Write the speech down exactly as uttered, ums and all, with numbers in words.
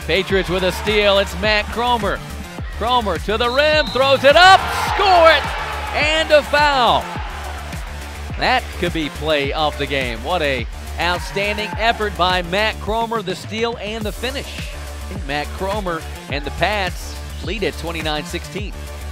Patriots with a steal. It's Matt Cromer. Cromer to the rim, throws it up, score it, and a foul. That could be play of the game. What a outstanding effort by Matt Cromer, the steal and the finish. Matt Cromer and the Pats lead at twenty-nine sixteen.